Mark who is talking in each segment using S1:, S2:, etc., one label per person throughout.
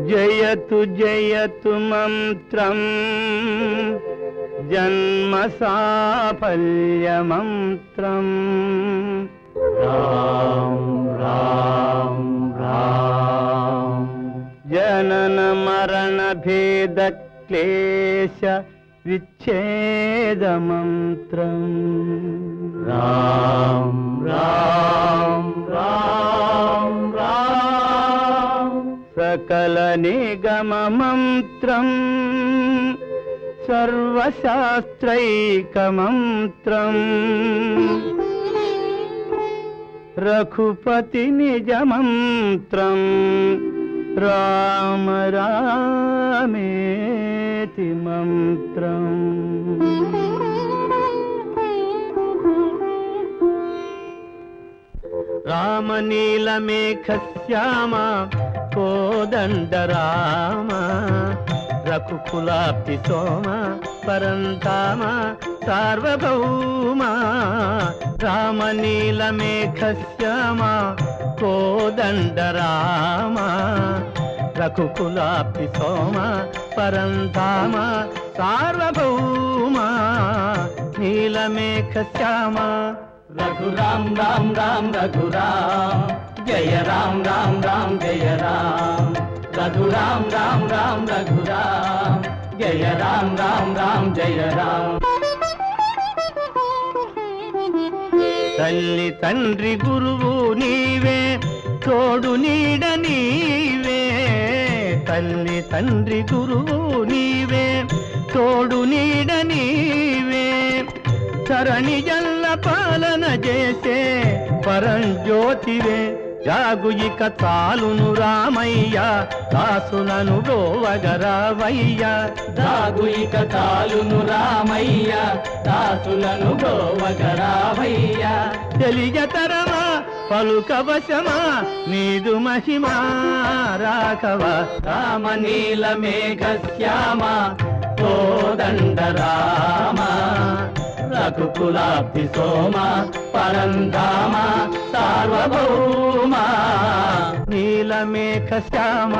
S1: जयतु जयतु मंत्रम जन्म साफल्य मंत्रम राम राम राम जनन मरण भेद क्लेश विच्छेद मंत्रम राम राम राम राम सकल निगम मंत्रम सर्वशास्त्रैक मंत्रम रघुपति निज मंत्रम राम रामेति मंत्रम राम नीलमेघ श्याम कोदंड राम रघुकुलाब्धि सोम परंताम सार्वभौम राम नीलमेघ श्याम कोदंड राम रघुकुलाब्धि सोम परंताम सार्वभौम नीलमेघ श्याम रघुराम राम राम रघुराम जय राम राम राम जय राम रघुराम राम राम रघुराम जय राम राम राम जय राम तल्ली तंड्री गुरुवु नीवे तोडु नीड नीवे तल्ली तंड्री गुरुवु नीवे तोडु नीड नीवे धरणी जल्ल पालन చేసే పరంజ్యోతివే జాగు ఇక చాలును రామయ్య దాసులను బ్రోవగరావయ్య జాగు ఇక చాలును రామయ్య దాసులను బ్రోవగరావయ్య తెలియతరమా పలుకవశమా నీదు మహిమా రాఘవ రామ నీలమేఘ శ్యామ కోదండ రామ रघुकुलाब्धि सोम परंधाम सार्वभौम नीलमेघ श्याम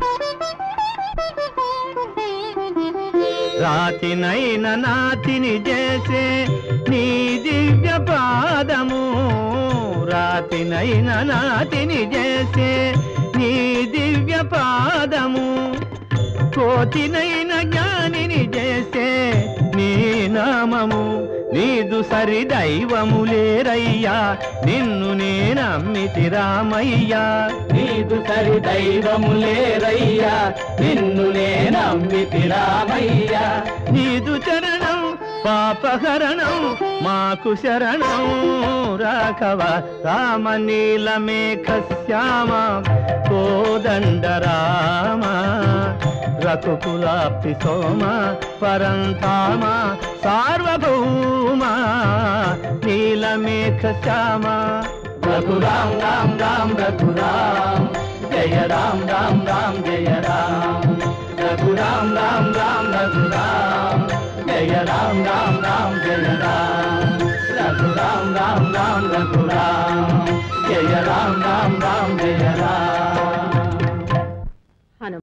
S1: रातिनैन नातिनि చేసే నీ దివ్య పాదము రాతినైన నాతిని చేసే నీ దివ్య పాదము కోతినైన జ్ఞానిని చేసే నీ నామము నీదు సరి దైవములేరయ్యా నిన్ను నేనమ్మితి రామయ్యా నీదు సరి దైవములేరయ్యా నిన్ను నేనమ్మితి రామయ్యా నీదు చరణం పాపహరణం మాకు శరణం రాఘవ రామ నీలమేఘ శ్యామ కోదండ రామ రఘుకులాబ్ధి సోమ పరంధామ సార్వభౌమ నీలమేఘ శ్యామ రఘురాం రాం రాం రఘురాం జయ రాం రాం రాం జయ రాం రఘురాం రాం రాం రఘురాం జయ రాం రాం రాం జయ రాం రఘురాం రాం రాం రఘురాం జయ రాం రాం రాం జయ రాం